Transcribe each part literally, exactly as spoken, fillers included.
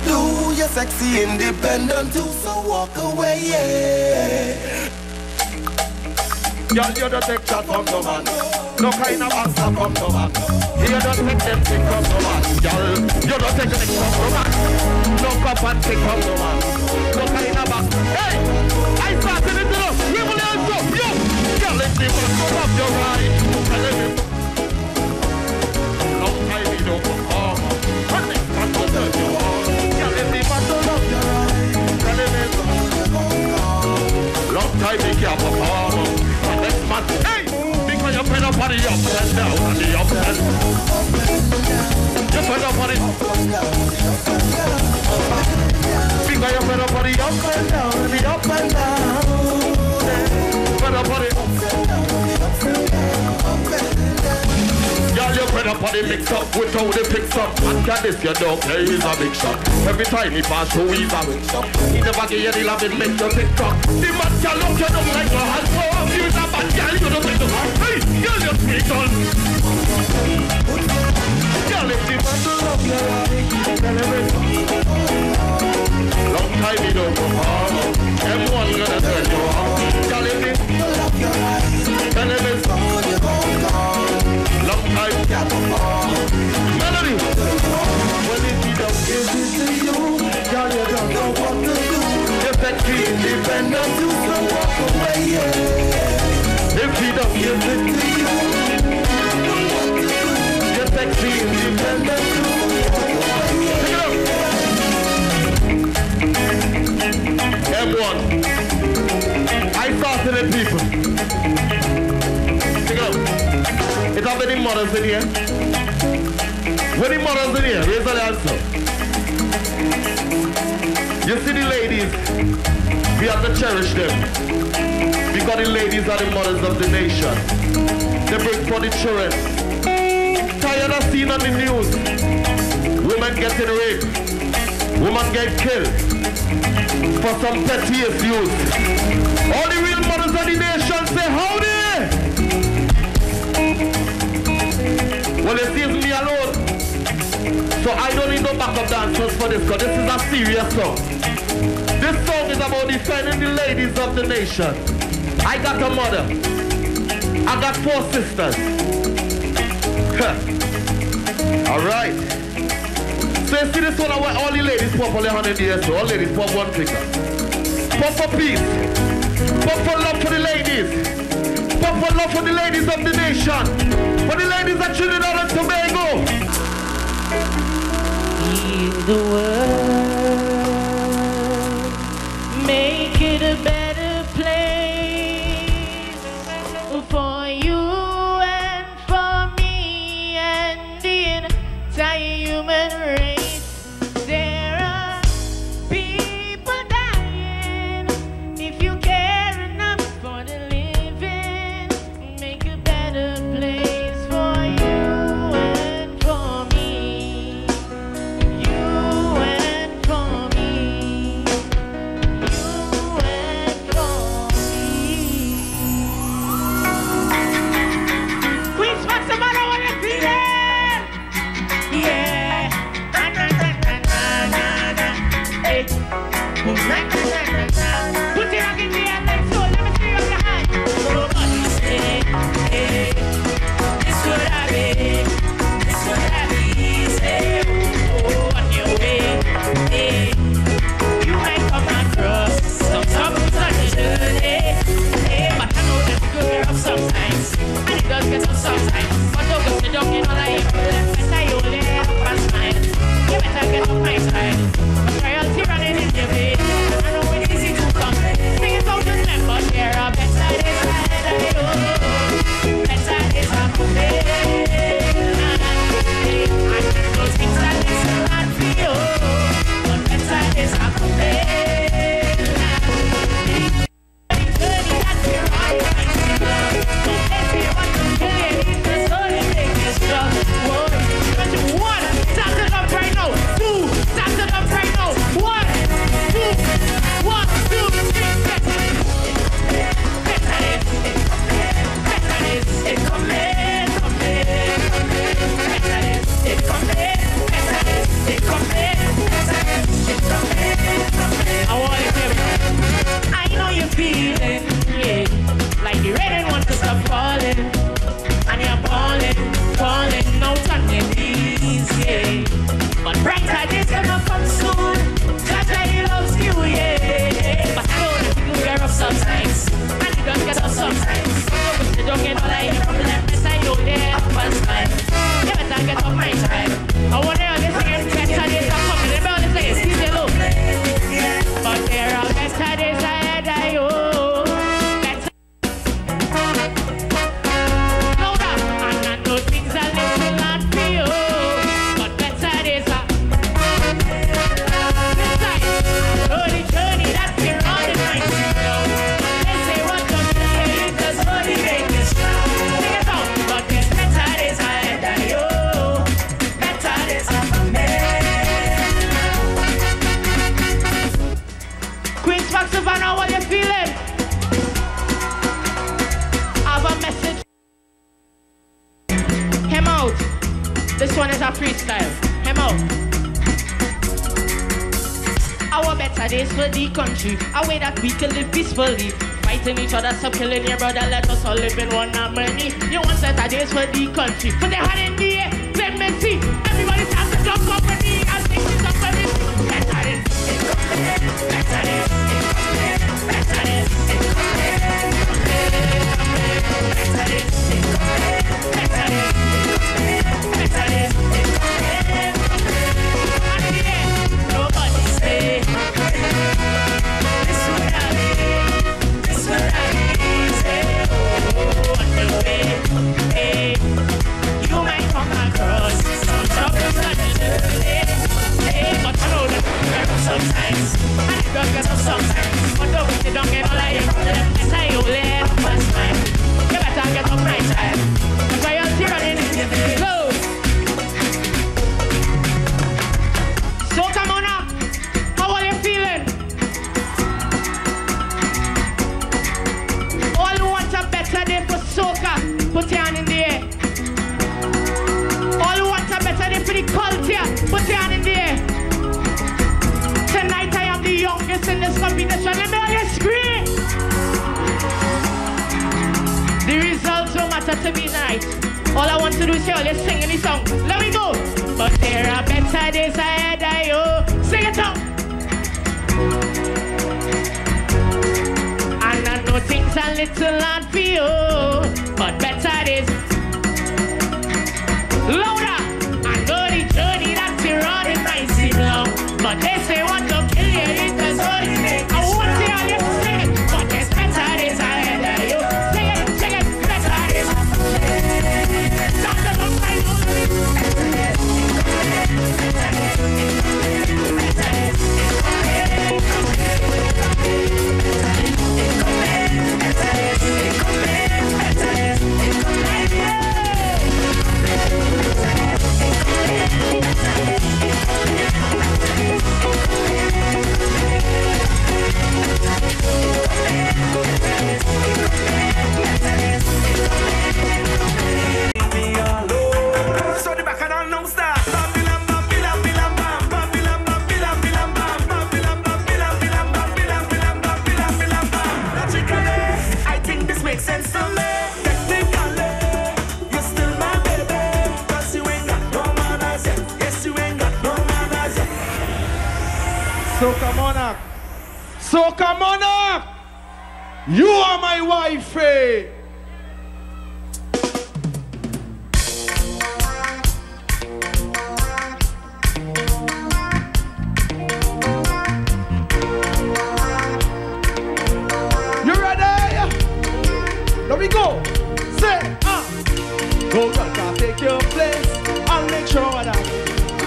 do. You're sexy, independent too, so walk away, yeah. Girl, you don't take that from no man. No kind of answer from no man. You don't take them thing from no man. Girl, you don't take them from no man. No cup and take from no man. No kind of answer. Hey, I started it to we will answer. Yo, girl, let's see what's up your right. Long time you don't perform. What next time to turn you on? Girl, let's see what's up your right. Long time you can't perform. Hey, because you put up on the up and down and the up and you put up on it. Because you put up on the up and down and the up and down. Put up on it. Girl, you put up on the mix up without the picks up. And can this you don't play, he's a big shot. Every time he pass through, he's a big shot. He never give you the love, it make you tick tock. The man can look you down like a hand for a few. Girl, you don't make the heart. Hey, girl, you speak on. Girl, if the man don't love you, tell him it's long time you don't perform. M one gonna turn you on. Girl, if the love you, tell him it's long time you can't perform. Melody. Well, if he don't give it to you, girl, you don't know what to do. You're sexy, independent, you can walk away, yeah. If he don't give it to you, you're sexy, independent too. M one. I started it, people. Take it out. Is there any mothers in here? Any mothers in here? Raise the answer. You see the ladies, we have to cherish them. Because the ladies are the mothers of the nation. They bring for the children. Tired of seeing on the news. Women getting raped. Women get killed. For some petty use. All the real mothers of the nation say, howdy! Well, it seems me alone. So I don't need no backup dancers for this, because this is a serious song. This song is about defending the ladies of the nation. I got a mother. I got four sisters. Alright. So you see this one where all the ladies pop on their hundred years old. All ladies pop one finger. Pop for peace. Pop for love for the ladies. Pop for love for the ladies of the nation. For the ladies of Trinidad and Tobago. Heal the world. Make it a better place. For you and for me and the entire human race. There are people dying. If you care enough for the living, make a better place for you and for me. You better days for the country. A way that we can live peacefully. Fighting each other, stop killing your brother. Let us all live in one harmony. You want better days for the country. Put your hand in the air, let me see. Everybody time to jump up with me. I'll take this up with me. Better days, better days, better days, better days, better days. Nobody say this would have been, this would have been easy. Oh, on the way, hey, you might come across some troubles that you do, hey, but I know that you get up sometimes, and you don't get up sometimes, but don't you don't get all of your problems. That's how you live first time. You better get up right time. That's why you're running in the go. Soca Monarch, how are you feeling? All who want a better day for soca, put your hand in the air. All who want a better day for the culture, put your hand in the air. Tonight I am the youngest in this competition. Let me hear you scream. The results don't matter to me tonight. All I want to do is hear all you singing the song. Let me go. But there are better days ahead of you. Sing it up. And I know things are little hard for you, but better days. Louder. I know the journey that you're on it might seem long, but they say what to kill you, it does what it takes. I want to hear all you sing it, but there's better days ahead of you. Sing it, sing it, better days. Stop the book, I know. Soca Monarch, Soca Monarch, you are my wife. Eh? You ready? Let me go. Say, ah, go girl, can take your place. I'll make sure that.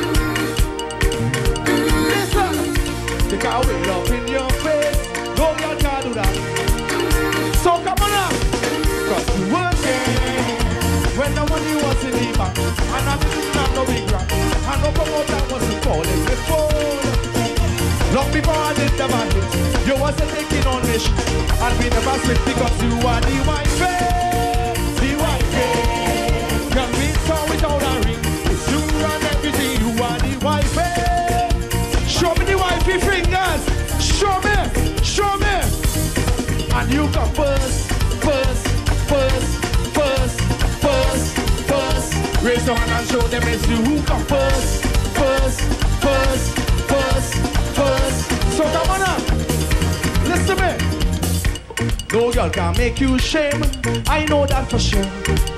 Take away love in your face. No girl can do that. So come on up. Cause you working when the money was in the bank, and I didn't have no big rap, and no promoter wasn't calling me phone. Long before I did the bandit, you wasn't taking on mission, and we never split because you are the wife. The wife. Can we talk without a ring? It's you and everything. You are the wife. Show me the wifey fingers. Show me, show me. And you come first, first, first, first, first, first. Raise your hand and show them it's you who come first, first, first, first, first. So come on up. Listen to me. No girl can make you shame. I know that for sure.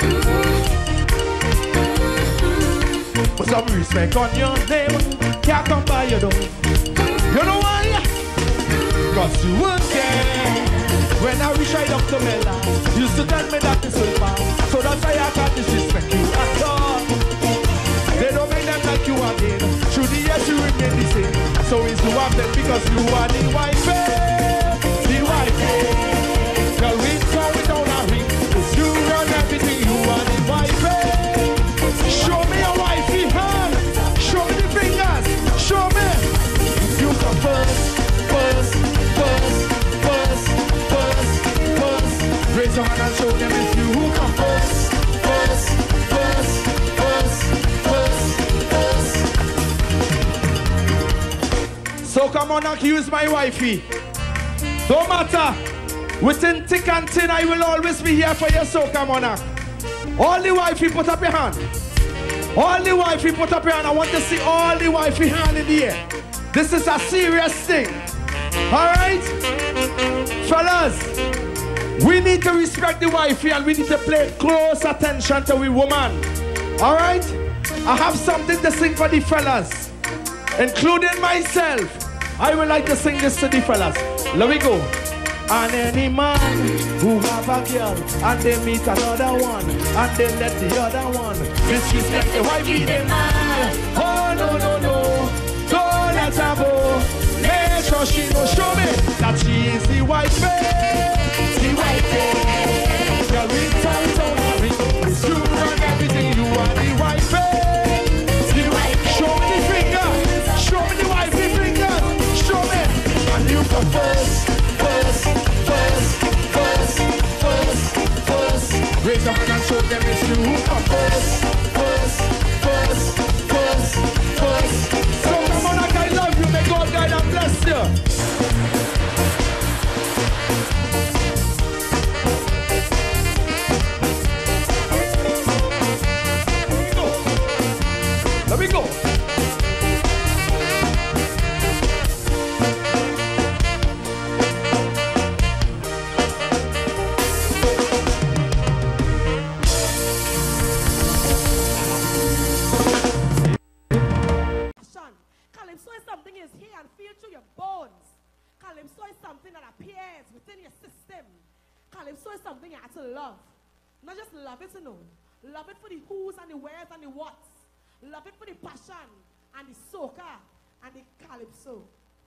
Put some respect on your name. Can't come by your door. You know why? Cause you weren't there when I reach right up to Mela. You used to tell me that this will pass. So that's why I can't disrespect you at all. They don't make them like you again. Through the years you remain the same. So it's you have them because you are the wife. The wife. Girl, we come without a ring. It's you run everything. You are the wife. Show me your wifey hand. Show me the fingers. Show me. You come first, first, first, first, first, first. Raise your hand and show them it's you who come first, first, first, first, first, first. Soca Monarch, use my wifey. Don't matter. Within thick and thin, I will always be here for your Soca Monarch. All the wifey, put up your hand. All the wifey, put up your hand. I want to see all the wifey hand in the air. This is a serious thing. Alright? Fellas, we need to respect the wifey and we need to pay close attention to we woman. Alright? I have something to sing for the fellas, including myself. I would like to sing this to the fellas. Let me go. And any man who have a girl and they meet another one and they let the other one disrespect the wifey, the man. Oh no no no, don't let her go. Make sure she no show me that she is the wifey, the wifey. Girl, we tell so happy, you run everything, you are the wifey, the wifey. Show me the finger, show me the wifey finger, show me. And you come first. First, first, first, first. Raise your hand and show them it's you who come first. First, first, first, first. So come on, like I love you. May God guide and bless you. Let me go. Let me go. Calypso is something that appears within your system. Calypso is something you have to love. Not just love it, you know. Love it for the who's and the where's and the what's. Love it for the passion and the soca and the calypso.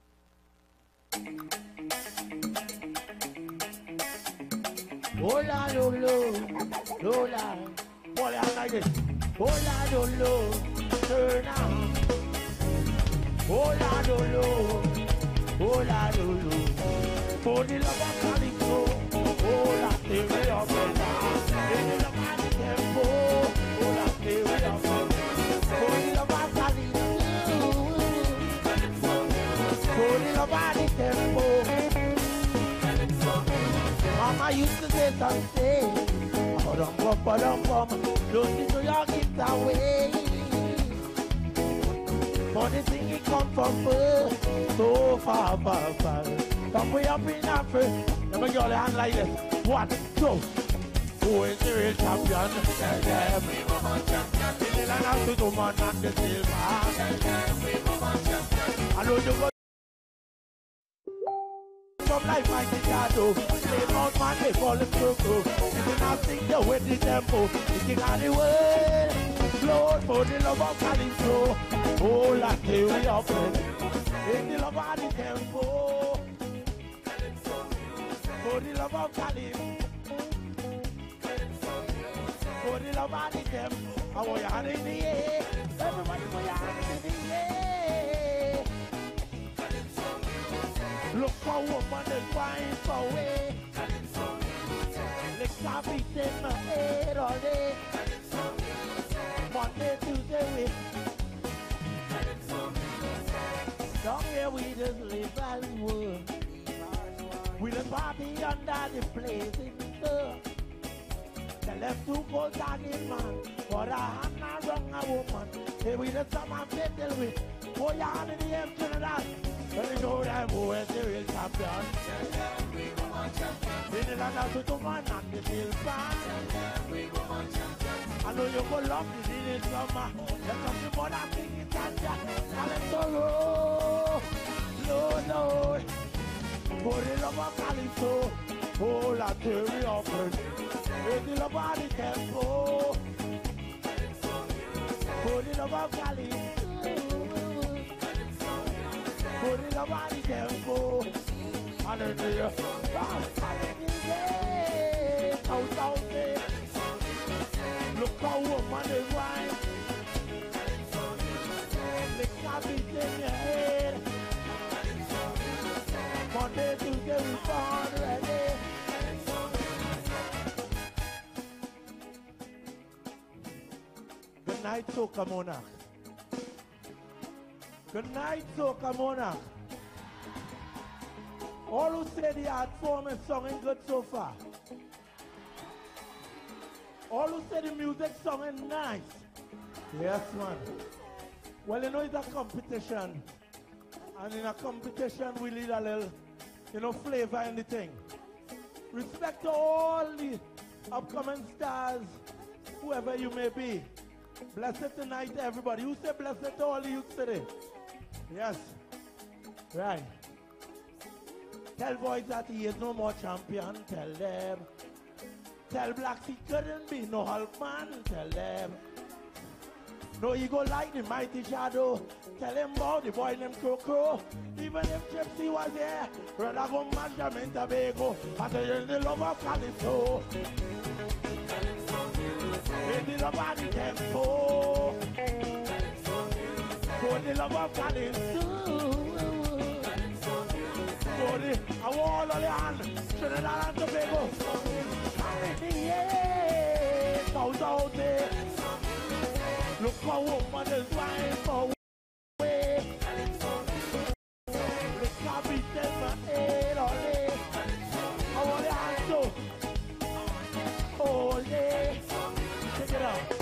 Hola, lolo, lola, hola, like this. Hola, lolo, turn on. Hola, lolo. Hola, lolo, for the love of calypso. Hola, stay with your brother. For the love of tempo. Hola, stay with your brother. For the love of calypso. For the love of the tempo. Mama used to say something. Ba-dum, bum, ba-dum, bum. Don't you know your gift away? Money thing it come from birth, so far, far, far. From way up in Africa, let me get the hand like this. One, two. Who is the real champion? Tell them we woman champion. In the land of the woman and the silver. Tell them we woman champion. I know you go from life like the shadow. Play out man, they fall in circle. If you not sing the way the tempo, you can got the word. Lord, for the love of calypso. Oh, la theory of it. In the love of the tempo. For the love of calypso. For the love of the tempo. I want your hand in the air. Everybody put your hand in the air. Look for a woman that's flying for way. Let's not be in my head all day. Monday, Tuesday, we down here we just live as one. We the party under the blazing sun. The left two goes on in man, but a hand not wrong a woman. Hey, we the summer fiddle with. Oh, you on in the air, Trinidad. But you know them who is the real champion. In the land of the woman and the silver. I know you go love this in the summer. Let us see more than big it and that. Calypso, Lord, Lord. For the love of calypso, oh, la theory of it. For the love of the tempo. For the love of calypso. For the love of the tempo. Hallelujah. Hallelujah. Out, out there. Look how woman is wine. They can't be in your head. Monday, Tuesday, we found ready. Good night, Soca Monarch. Good night, Soca Monarch. All who say the art form is singing good so far. All who say the music singing nice. Yes, man. Well, you know it's a competition. And in a competition, we need a little, you know, flavor in the thing. Respect to all the upcoming stars, whoever you may be. Blessed tonight, everybody. You say blessed to all the youth today. Yes. Right. Tell boys that he is no more champion. Tell them. Tell blacks he couldn't be no Hulk man. Tell them. No ego like the mighty shadow. Tell him about the boy named Crow Crow. Even if Gypsy was there, rather go manage him in Tobago. I tell you the love of Calypso. In the love of the tempo. For the love of Calypso. For the I want all the hand. Trinidad and Tobago. In the air, south out there. Look for woman is lying for way. The copy says my head all day. I want the hand to all day. Check it out.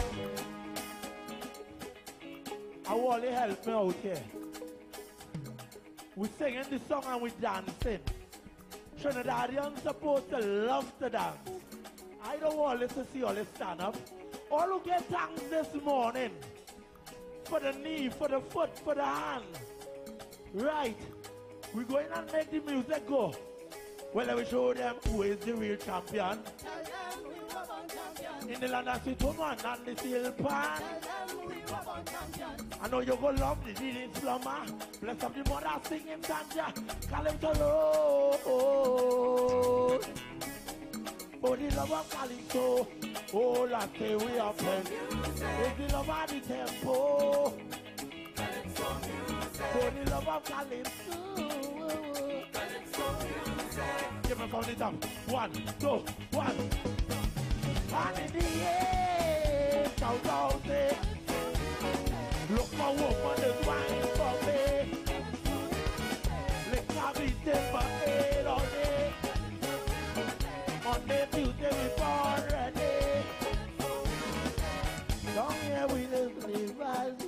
I want to help me out here. We're singing the song and we're dancing. Trinidadians supposed to love to dance. I don't want to see all this stand up. All who get thanks this morning for the knee, for the foot, for the hand. Right. We're going and make the music go. Well, let me show them who is the real champion. In the land of Situman and the steel pan. I know you go love the leading slumber. Bless up the mother singing Tanja. Calypso. For the love of Calypso. Oh, I say we are playing. It's the love of the tempo. For the love of Calypso. Give me from the top. One, two, one. And in the air, shout out there. Look, my woman is wine for me. Let's have it in my head all day. On the Tuesday we born ready. Down here we live as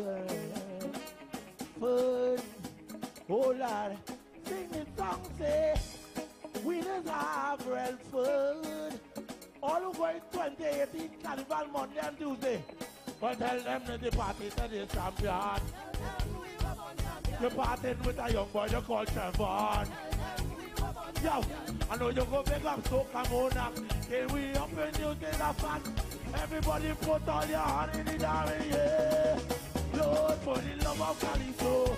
food. Oh Lord, sing the song say we deserve real food. All who going twenty eighteen Carnival Monday and Tuesday. But tell them that the party to the champion. You're partying with a young boy you call Trevor. Yo, I know you go big up Soca Monarch. Till we up in you till the fat. Everybody put all your hand in the dance, yeah. Lord, for the love of Calypso.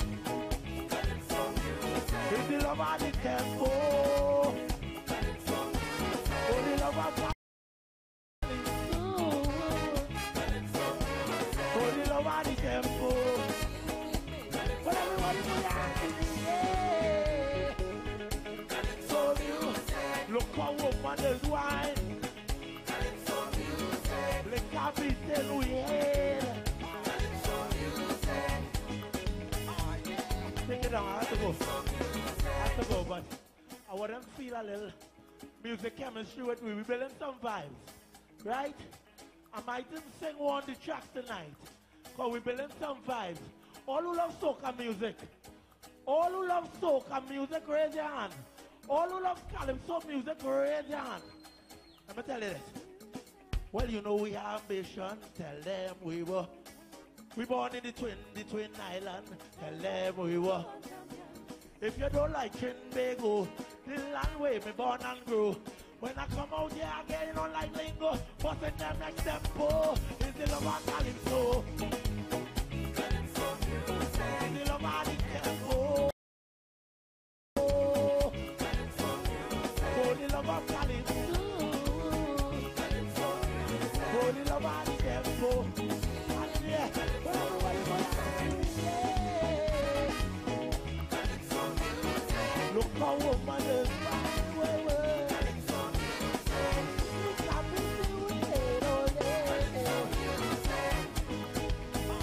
It's the love of the tempo. For the love of Calypso. For the love of the tempo. But everybody put your hand in the air. So you look for woman is wine. Let copy tell we head. Take it down, I have to go. I have to go, but I want them to feel a little music chemistry with me. We're building some vibes, right? I might even sing one of the tracks tonight, because we're building some vibes. All who love soca music, all who love soca music, raise your hand. All who love calypso music, raise your hand. Let me tell you this. Well, you know we have ambition. Tell them we were. We born in the twin, the twin island. Tell them we were. If you don't like Trinidad, the land where me born and grew. When I come out here again, you don't like lingo. But in them next tempo, it's the love of calypso. It's the love of the tempo. For the love of calypso. For the love of the tempo. And yeah, look how woman is fine, way, way. Look how busy we made all day.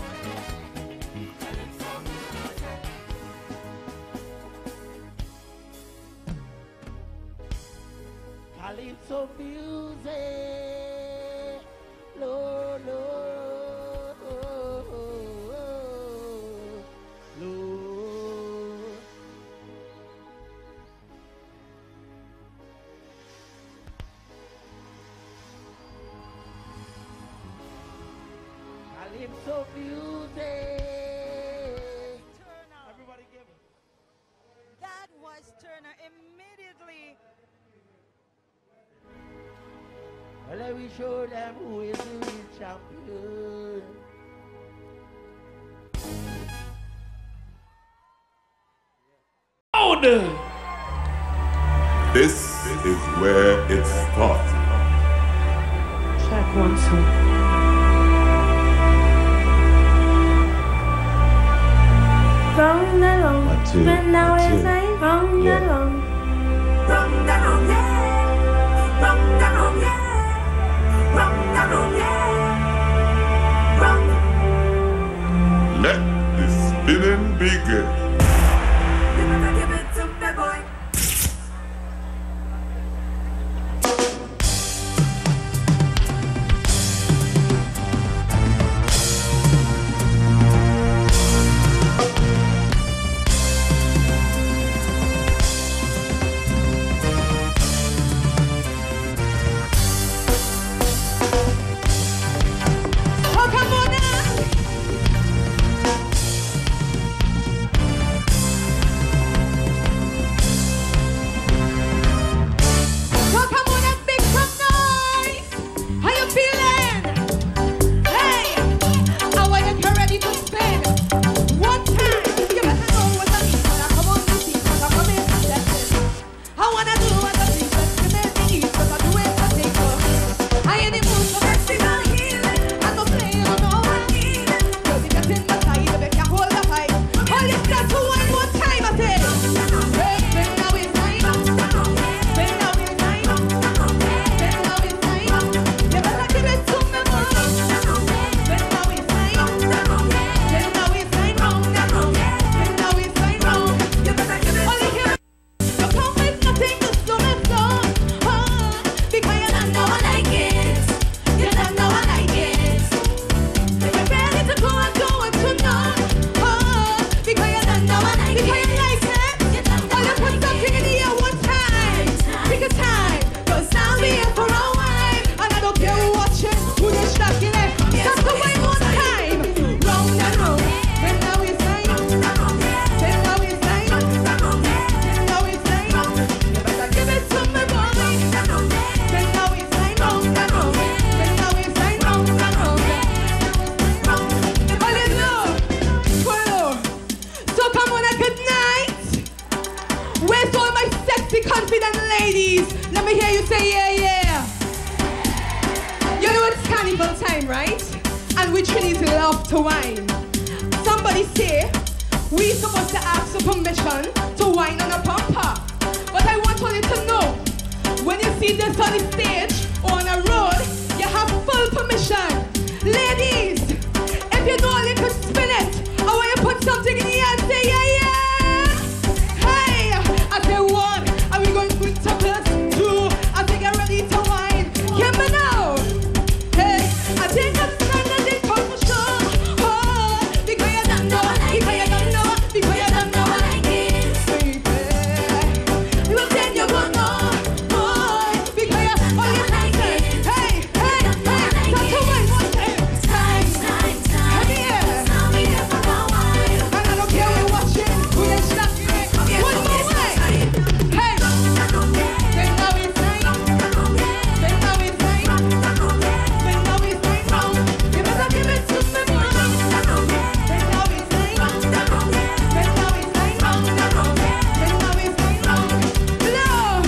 calypso music. Lord, Lord, Lord. Calypso music. Everybody give it. That was Turner immediately. Well, let me show them who is the real champion. This is where it starts. Check one, two. Wrong along, One, two, but now one, two. it's like wrong Yeah. along. Wrong, wrong, yeah. Wrong, wrong, yeah. Wrong, wrong, yeah. Wrong. Let the spinning begin. You better give it to me, boy. Soca Monarch. Soca Monarch, big some noise. How you feeling? Hey, I want you get ready to spin. One time, you better know what I mean. Now come on, you see, Soca come in and let it. I wanna do what I think, but you make me eat, but I do it for take off. I ain't in mood for festival healing. I don't play, I don't know what I need. Girls, you get in the side, you better hold the fight. All you got to one more time, I say. Hey, spin now it's time. Spin now it's time. Spin now it's time. You better give it to me, boy. Spin now it's time. Spin now it's time, round and round. Spin now it's time, round. You better give it. All you hear. You come with nothing to slow me down. Oh, because you don't know I like it. You don't know I like it. You're ready to go and go and to know. Oh, because you don't know I like it. Because you like it. All you put something in the air one time. Pick a time. Cause I'll be here for a while. And I don't care who watching, who just shocking it. Stop the way one time. Round and round. Then now it's time. Then now it's time. Then now it's time. You better give it to me, boy. Then now it's time. Round and round. Then now it's time. Round and round. All you know. Well, Soca Monarch, good night. Where's all my sexy, confident ladies? Let me hear you say yeah, yeah. You know it's carnival time, right? And we Trinity love to wine. Somebody say we supposed to ask for permission to wine on a bumper. But I want all you to know, when you see this on the stage or on a road, you have full permission. Ladies, if you know you can spin it, I want you to put something in the air and say yeah, yeah. Hey, I say one, are we going to put to plus two? I think I'm ready to wine. Hear me now. Hey, I think I'm standing for the show. Oh, because you don't know, because you don't know, because you don't know I like it. Baby, you will think you're gonna know, boy, because you, oh, you like it. Hey, hey, hey, stop to wine one time. Time, time, time. Come here. I'll be here for a while. And I don't care who you're watching, who you're stuck in. One more way. Hey, then now it's time. Then now it's time. Then now it's time round. You better give it to me, boy. Then now it's time. Then now it's time round and round. Then now it's time round. Love.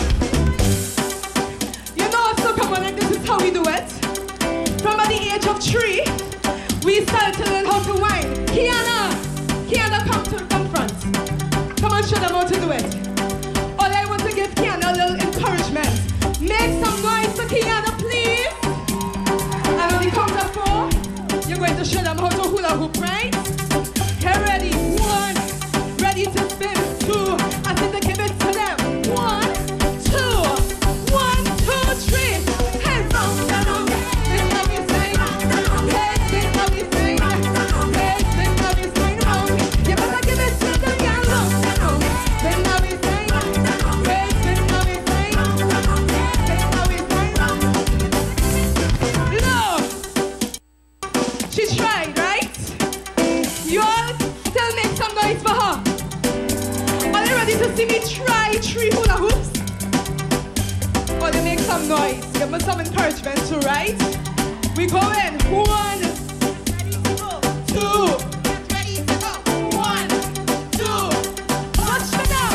You know Soca Monarch, this is how we do it. From at the age of three, we started to learn how to wine. Kiana, Kiana, come to come front. Come and show them how to do it. All I want to give Kiana a little encouragement. Make some noise for Kiana, please. And when he comes up four, you're going to show them how to hula hoop, right? Get ready. One, ready to spin. Two, I think to give it to them. One, two, one, two, to see me try three hula hoops? Well, you make some noise. Give me some encouragement too, right? We go in. One, two. Ready to go. One, two. Watch me now.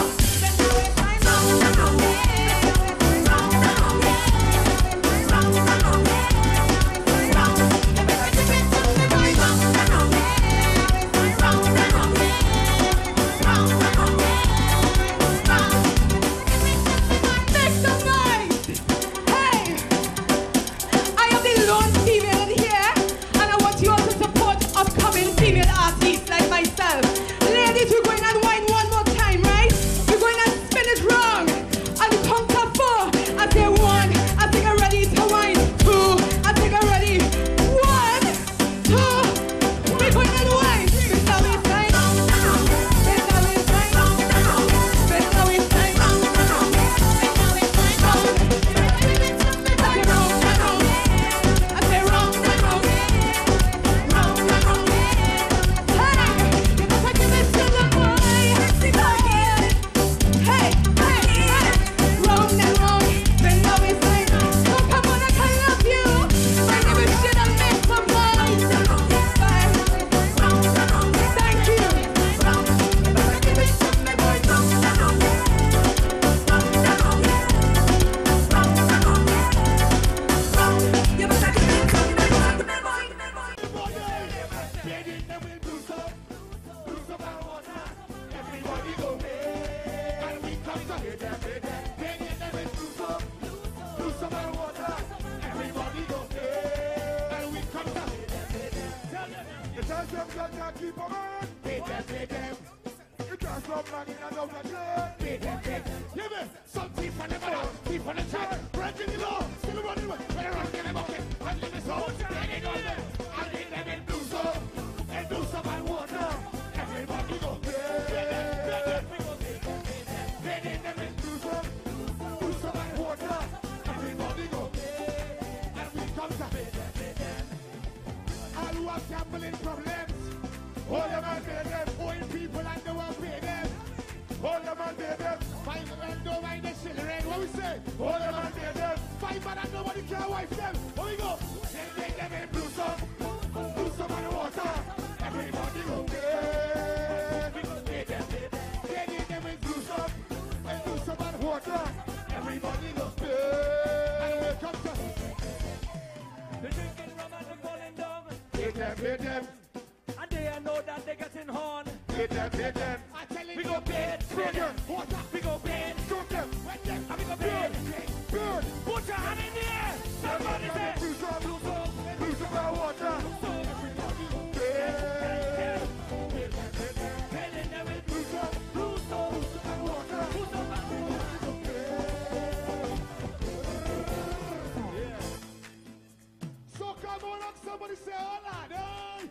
Soca Monarch, somebody say hola, no?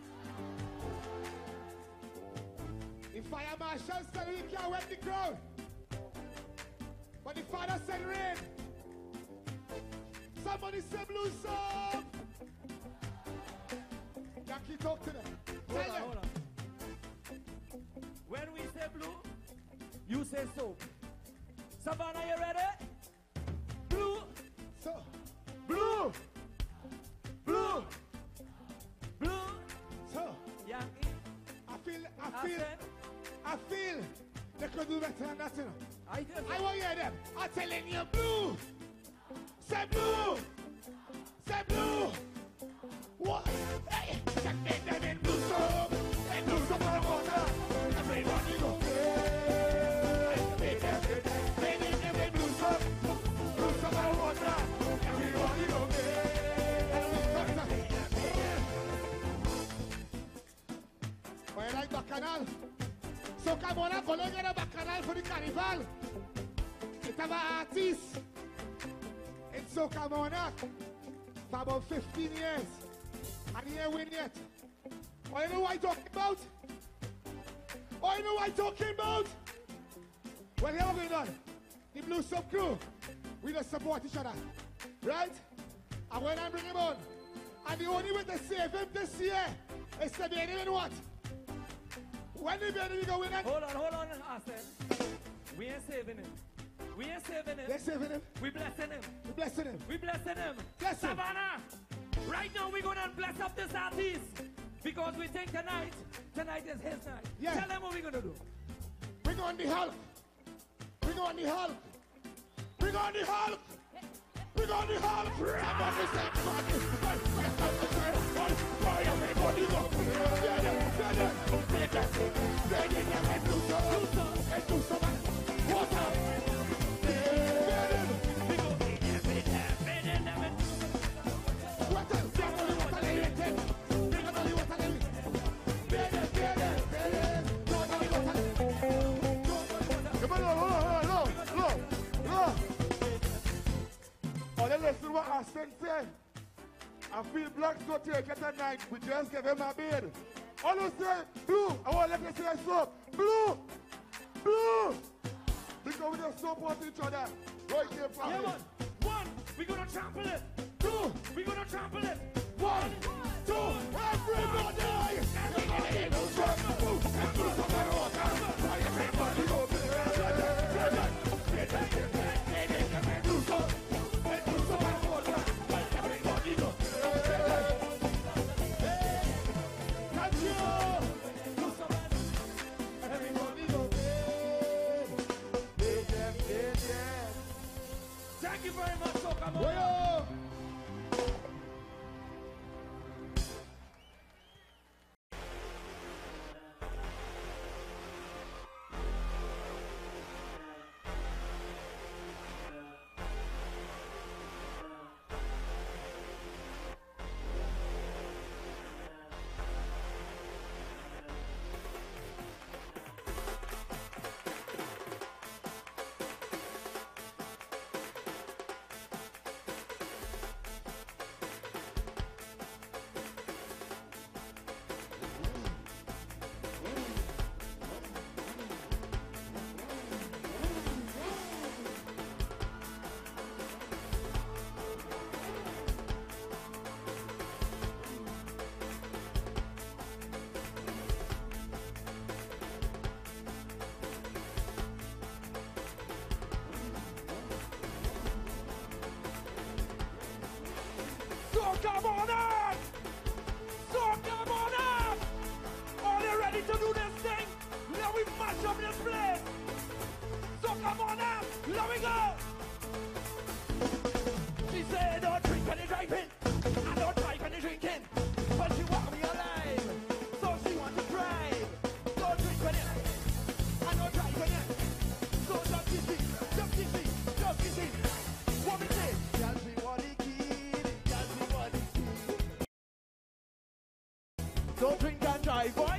The fire marshal said we can't wet the crowd, but the father said rain. Somebody say blue soap. Yankee, talk to them. Hold Tell on, them. hold on. When we say blue, you say soap. Savannah, you ready? Blue, So, blue, blue, blue. so, Yankee, I feel, I feel, Asen. I feel they could do better than that, you know. I hear I so. want to hear them. I'm telling you, blue. Say blue. Say blue. What? Hey, check them in blue soap. And blue soap on water. Everybody go. Hey, them, they need them in blue soap. Blue soap on water. Everybody go. Why you like Bacchanal? Soca Monarch, go get a Bacchanal for the carnival. It have an artist in Soca Monarch for about fifteen years. And he ain't win yet. Oh, you know what I'm talking about? Oh, you know what I'm talking about? Well, here we're going on. The Blue Sub crew, we just support each other. Right? And when I bring him on, and the only way to save him this year is to be in what? When the baby go win it? Hold on, hold on, Asen. We ain't saving him. We ain't saving him. They're saving him. We blessing him. We blessing him. We blessing him. Bless him. Savannah, right now we're going to bless up this artist because we think tonight, tonight is his night. Yeah. Tell them what we're going to do. Bring on the Hulk. Bring on the Hulk. Bring on the Hulk. Bring on the Hulk. Everybody say, everybody everybody go. Yeah, yeah, yeah, yeah. Yeah, yeah, yeah, let's do so. Let's do so. What's up? Listen what I said. I feel black so take it tonight. We just give him a bid. All you say, blue. I want to let you say soap. Blue. Blue. Because we just support each other. Right here, family. Yeah, man. One, we're going to trample it. Two, we're going to trample it. One, two, everybody. Everybody go trample. Everybody go. Thank you very much, Soca Monarch. Soca Monarch! Soca Monarch! Are you ready to do this thing? Let we mash up this place! Soca Monarch! Let we go! She said, don't drink any driving. I don't drive any drinking. But she want me alive. So she want to drive. Don't drink any. I don't drive any. So just kiss me. Just kiss me. Just kiss me. What me say? Tell me what he don't drink and drive, boy.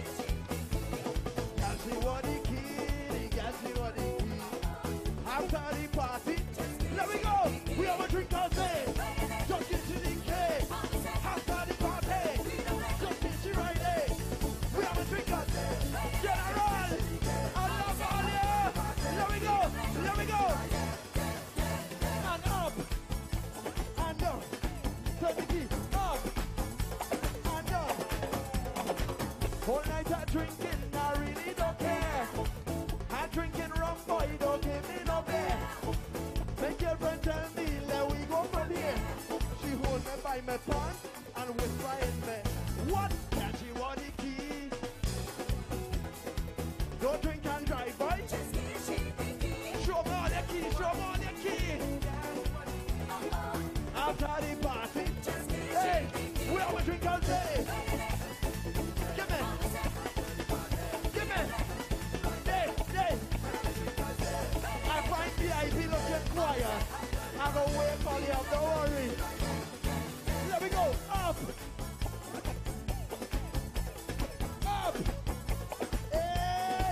Can't see what he kid, can't see what he kid. After the party, let me go. We have a drink all day. Just get to the cake. After the party, just get to right there. We have a drink all day. General, I love all you. Let me go, let me go. And up, and up. Turn the key, up. All night I'm drinking, I really don't care. I'm drinking rum, boy, don't give me no beer. Make your friend tell me, let we go from here. She hold me by my pants and whisper in me, what? Can she want the key? Don't drink and drive, boy. Just give me the key. Show me all the key, show me all the key. After the party, just hey, we have a drink all day. Give me. Give me. Hey, hey. I find the I P looking quiet. I'm going to wait for you, don't worry. Let me go. Up. Up. Hey.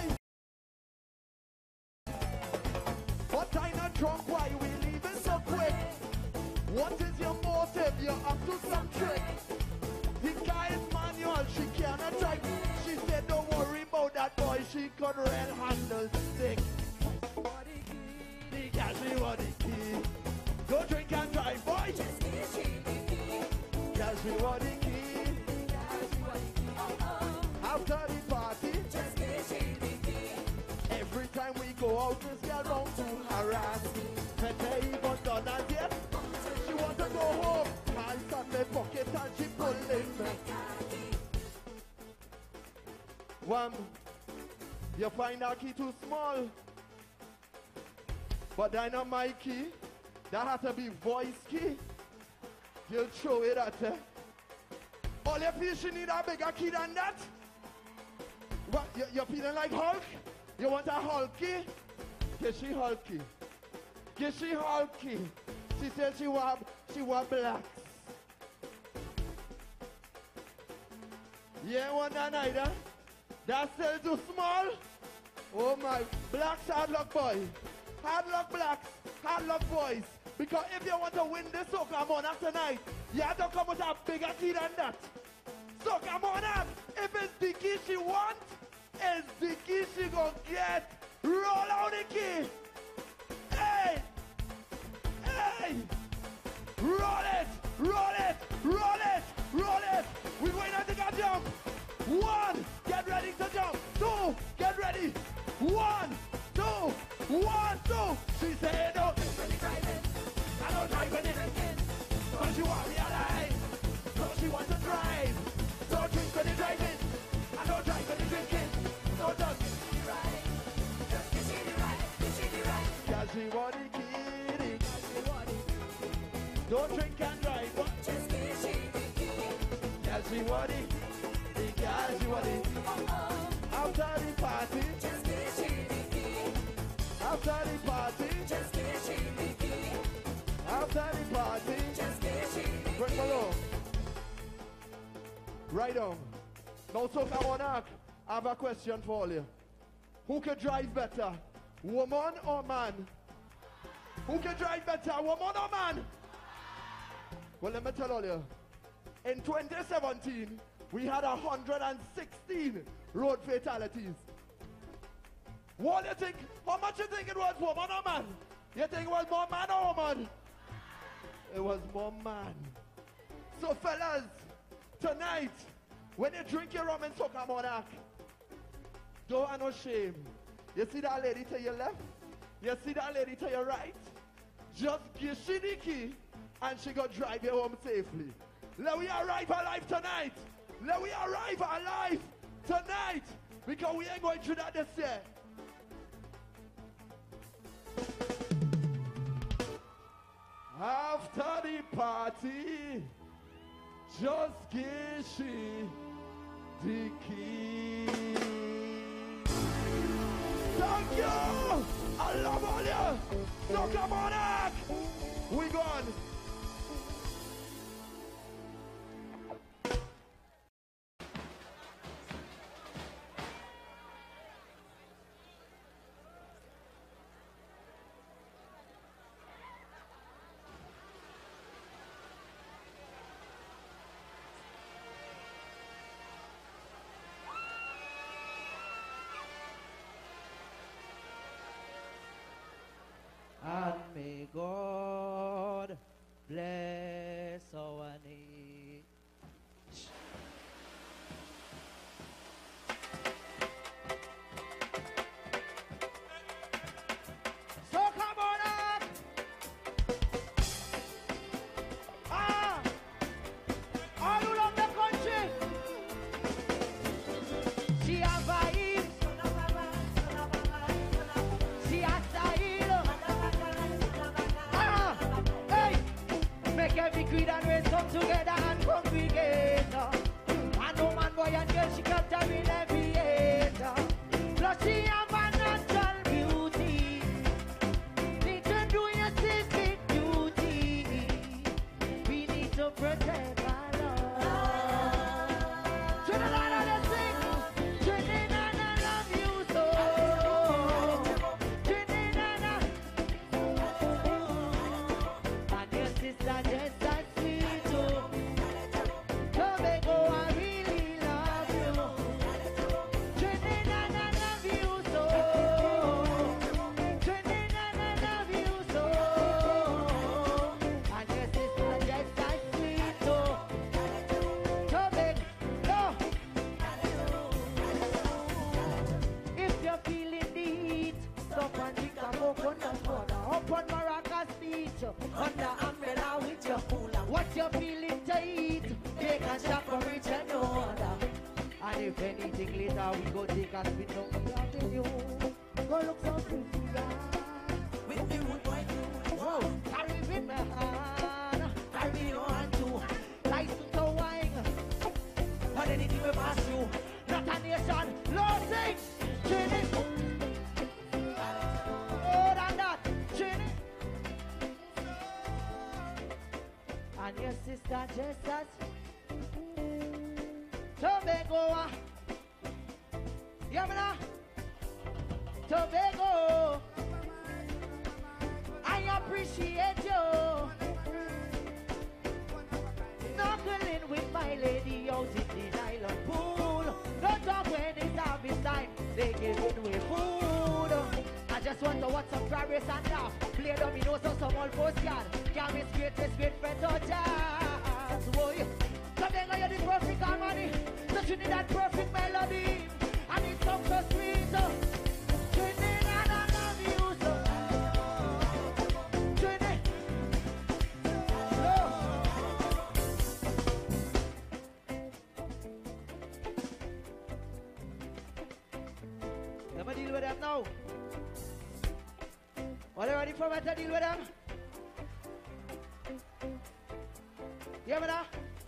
But I'm not drunk, why we leaving so quick? What is your motive? You're up to some trick. The guy is manual, she cannot drive. She said don't worry about that boy, she could red handle stick. The gal she want the key. Don't drink and drive, boy. Just give she the key. Gal she want the key. After the party, just give she the key. Every time we go go out, this girl bound to harass. Better even done as yet. She want to go home. Hands on my pocket and she pulling me. One, you find our key too small. But that not my key. That has to be voice key. You'll throw it at her. All you feel she need a bigger key than that? What, you, you're feeling like Hulk? You want a Hulky? Get she Hulky. Get she Hulky. She said she want, she want blacks. You ain't want that neither? That's still too small? Oh my, blacks hard luck boy. Hard luck blacks, hard luck boys. Because if you want to win this Soca Monarch tonight, you have to come with a bigger key than that. Soca Monarch, if it's the key she wants, it's the key she gonna get. Roll out the key. Hey! Hey! Roll it! Roll it! Roll it! Roll it! We're going to take a jump. One, get ready to jump. Two, get ready. One, two, one, two. She said, no. I don't drive when it's drinking, cause you want me alive. So she wants to drive. Don't drink when you're driving. I don't drive when you're drinking. So just get she right. Just get she right. Get she right. Cause she want the kitty. Cause she want it. Don't drink and drive. But just get she the key. Cause she want it. The girl she want it. Uh-oh. After the party. Just get she the key. After the party. Just get she the key. After the party, just get she. Bring below. Right on. Now, Soca Monarch, I have a question for all you. Who can drive better, woman or man? Who can drive better, woman or man? Well, let me tell all you. In twenty seventeen, we had one hundred sixteen road fatalities. What do you think? How much you think it was, woman or man? You think it was more man or woman? It was more man. So fellas, tonight, when you drink your rum in Soca Monarch, don't have no shame. You see that lady to your left? You see that lady to your right? Just give she the key and she go drive you home safely. Let we arrive alive tonight. Let we arrive alive tonight. Because we ain't going through that this year. After the party, just give she the key. Thank you! I love all you! Soca Monarch! We gone! And may God bless our nation. Soca Monarch! Ah! All around the country! She a vibe, she a style. Ah, hey, make every creed and race come together and congregate. And no man, boy and girl, she got to be navigator. Plus she have a natural beauty. Need to do your civic duty. We need to protect our love. Trinidad, I sing. Trinidad, I love you so. Trinidad, and your sister just as sweet too. look so pretty, yeah. With the wood boy, whoa, carry with my hand, carry your hand too. License to wine, but anything will pass you. Not a nation, Lord sing, Trinity. More than that, Trinity. And your sister just as Tobago. Yamina, Tobago. I appreciate you. Knuckling with my lady out in the island pool. Don't talk when it's harvest time. They give it away food. I just want to watch some progress and laugh. Play dominoes or some old postcard. Can't miss great, miss great friend or jazz. Boy, Tobago, you're the perfect harmony. So Trinidad perfect melody. And it sounds so sweet, so Trinidad, I love you, so Trinidad, no. Let me deal with them now. Are you ready for me to deal with them? Hear me now?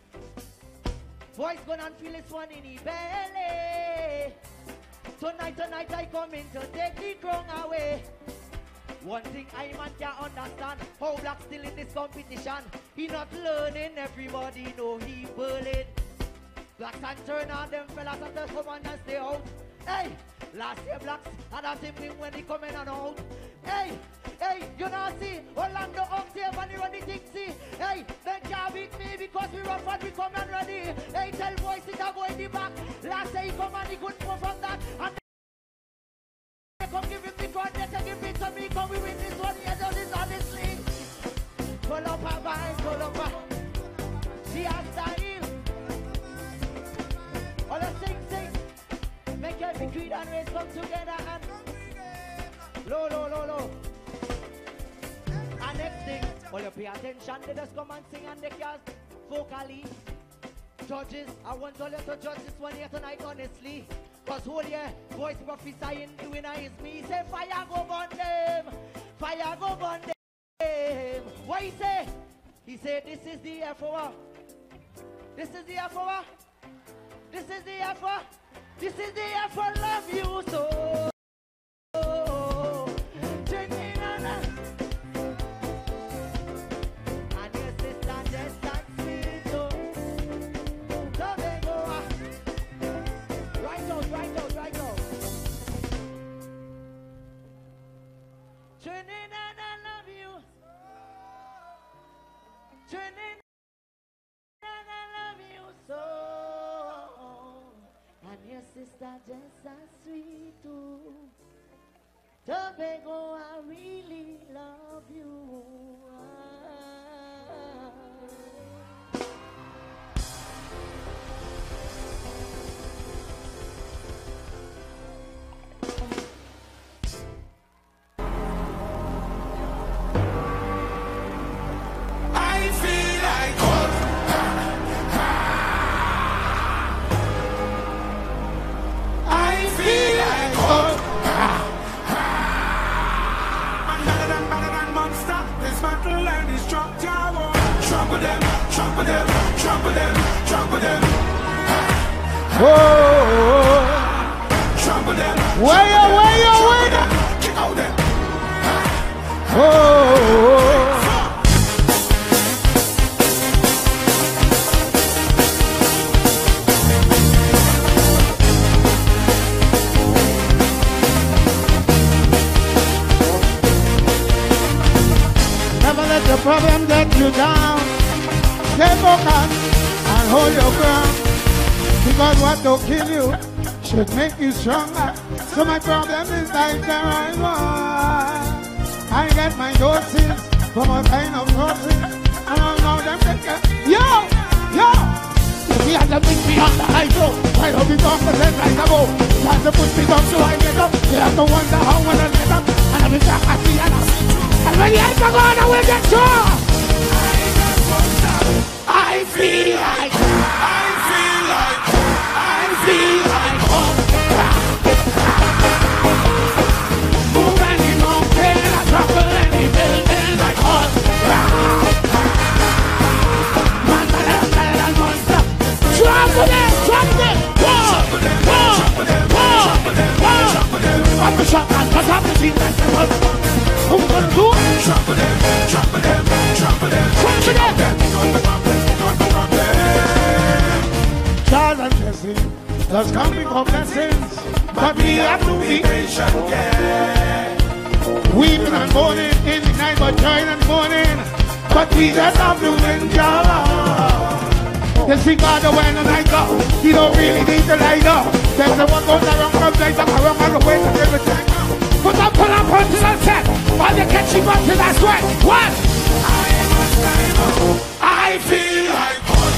Voice gonna feel this one in the belly. Tonight, tonight I come in to take the crown away. One thing I man can't understand, how black still in this competition. He not learning, everybody know he bullying. Blacks and turn on them fellas and just come on and stay out. Hey, last year blacks had a sibling when he come in and out. Hey, hey, you know see, Orlando Octave and he run the thing see. Hey, they can't beat me because we rough and we come and ready. Hey, tell boys it a go in the back. Last year he come and he couldn't move from that. And they come give him the crown, they take give it to me. Come we win this one, he does this honestly. Pull up a vibe, pull up a. She has style. All the sing, sing. Make every creed and race come together and low, low, low, low. And next thing, all you pay attention, they just come and sing and they can't vocally. Judges, I want all you to judge this one here tonight, honestly. Cause whole year, voice prophesying, the winner is me. Say fire go burn them, fire go burn them. What he say? He said this is the year for This is the year for This is the year for This is the year for love you so. Trinidad, I love you. Trinidad, I love you so. And your sister just as sweet too. Tobago, I really love you. Should make you stronger. So my problem is like the right one. I get my doses from a kind of sources. I don't know them get yo, yo. You see, I have to me on the high road. Why don't we talk for ten like a boat? Trying to put me down so I get up. You have to wonder how when I get up. And I be back, I see and I see. And when the eyes are gone, I will get sure. I feel like, I feel like, I feel like. shot and pass up the scene and step up. What we gonna do? Trample them, trample them, trample them, trample them. Trample them. Trials and blessings does come before blessings, but we have to be patient. Yeah. Weeping and mourning in the night, but joy in the morning. But we just have to enjoy. You see God the when the night go, you don't really need to light up. There's the one goes around, comes right back around, and away to everything. Put up, put up, put it on set. All the catchy buttons, I sweat. What? I feel like hot.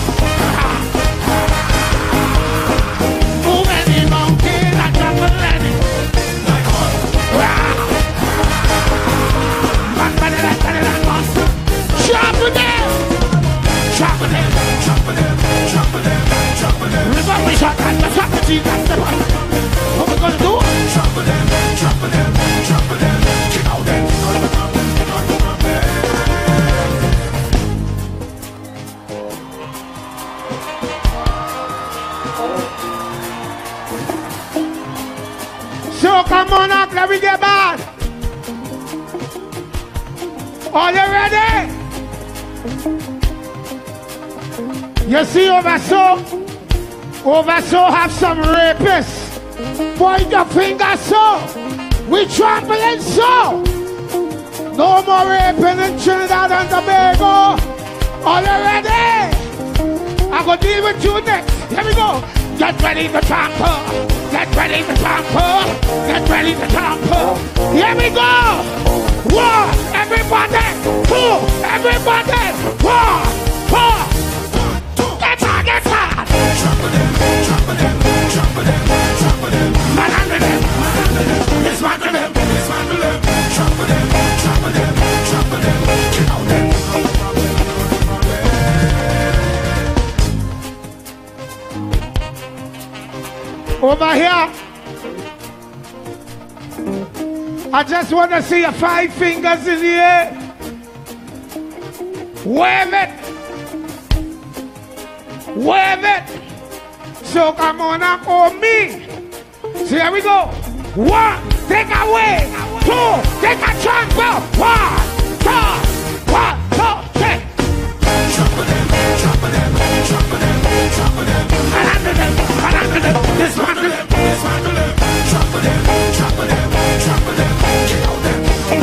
Move any mountain, I travel any. Like hot. Man, man, man, man, man, man. Sharpen them. Sharpen them. Trample them, trample them, trample them. Remember we shot and the shot the cheese and the one. What we gonna do? Trample them, trample them, trample them. Kick out them, kick out them, kick out them. Soca Monarch, let me get back. Are you ready? You see over so, over so have some rapists. Point your finger so, we trampling so. No more raping in Trinidad and Tobago. Are you ready? I'm gonna deal with you next. Here we go. Get ready to trample. Get ready to trample. Get ready to trample. Here we go. One, everybody. Two, everybody. One, four. Get on, get on. Trample them, trample them, trample them, trample them. Man under them. Dismantle them, dismantle them. Trample them, trample them, trample them. Kick out them, kick out them. Over here, I just want to see your five fingers in the air. Wave it. Wave it. Soca Monarch on me. So here we go. One, take away. Two, take a trample. One, two, one, two, three. Trample them, trample them, trample them, trample them. And under them, and under them. Dismantle them, dismantle them. Trample them, trample them, trample them. Kick out them.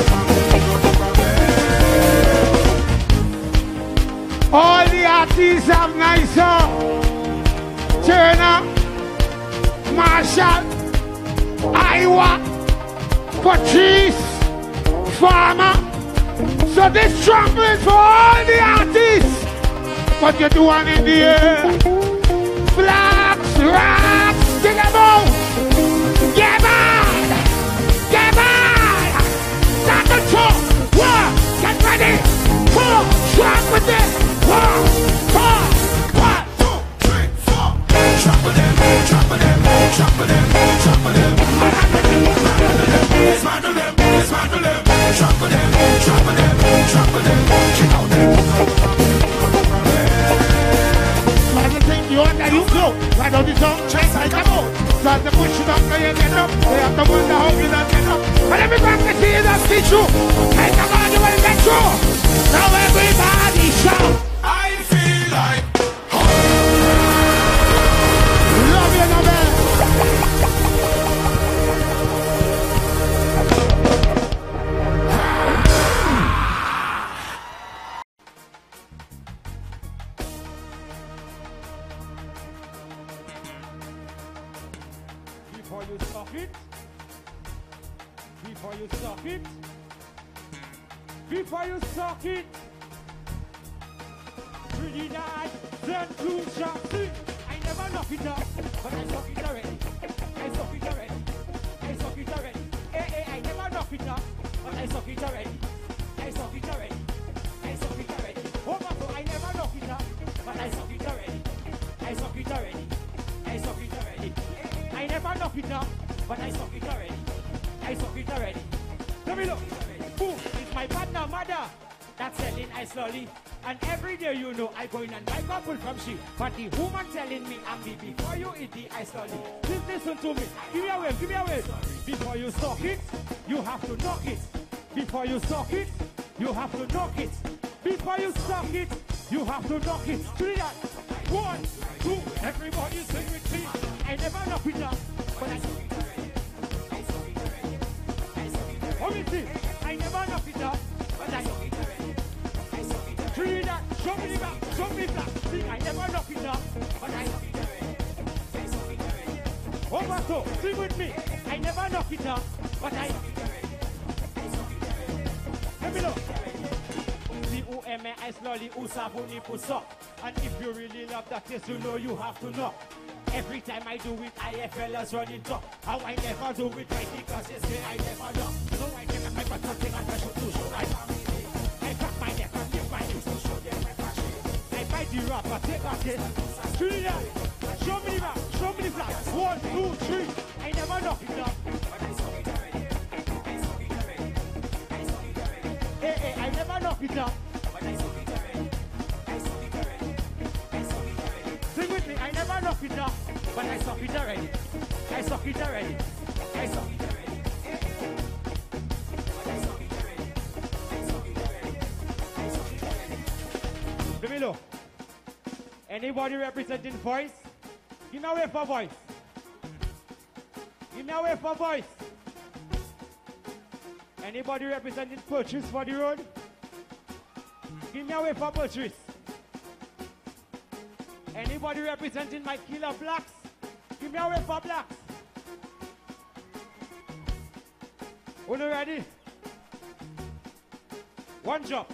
All the artists have nice song. Turner, Marshall, Iowa, Patrice, Farmer. So this trumpet is for all the artists. What you doing in the air? Flags, rocks, dig them out. Get mad, get mad. Start the talk. One, get ready. Four, strong with it. One, four, one, Two, three, four. Trample them, trample them, trample them, trample them. Dismantle them, dismantle them. Trample them, trample them, trample them. Kick out them. Why do you think you want that you go? Why don't you talk chase like a boat? Start to push it up, so you get up. They have to wonder how you don't get up. But everybody can see it, that's the truth. Take the man, you will get through. Now everybody shout. I feel like Love you, no man. Before you suck it, before you suck it, before you suck it, Trinidad, then two shots. I never knock it up, but I suck it already. I suck it already. I suck it already. Hey, hey, I never knock it up, but I suck it already. I suck it already. I suck it already. Over so I never knock it up, but I suck it already. I suck it already. I suck it already. I never knock it up, but I suck it already. I suck it already. Let me look. Boom, it's my partner, mother. That's selling I slowly. And every day you know I go in and buy couple from she. But the woman telling me I'm the before you eat the ice lolly. Please listen to me. Give me a wave, give me a wave. Before you suck it, you have to knock it. Before you suck it, you have to knock it. Before you suck it, you have to knock it. Do that. One, two, everybody sing with me. I never knock it up, but I suck it already. I suck it already. I suck it already. Let me see. I never knock it up, but I suck it already. I suck it already. Trinidad, show me the back, show me the back. See, I never knock it up, but I suck it already. I suck it already. Over so, sing with me. I never knock it up, but I suck it already. I suck it already. Let me look. See who am I slowly, who sabuni push up. And if you really love that taste, you know you have to knock. Every time I do it, I hear fellas running top. How I never do it right because they say I never knock. So I get my butt something and I should to show my family. I crack my neck and lift my knees to show them my passion. I bite the rapper, take a taste. Trinidad, show me the map, show me the flag. One, two, three. I never knock it up. But I saw it already. I saw it already. I saw it already. Hey, hey, I never knock it up. But I saw it already. I saw it already. I saw it already. Sing with me, I never knock it up. But I suck it already. I suck it already. I suck it already. But I suck it already. I suck it already. I suck it already. Let me look. Anybody representing voice? Give me a wave for voice. Give me a wave for voice. Anybody representing purchase for the road? Give me a wave for purchase. Anybody representing my killer blacks? Give me a wave for blacks. Are you ready? One job.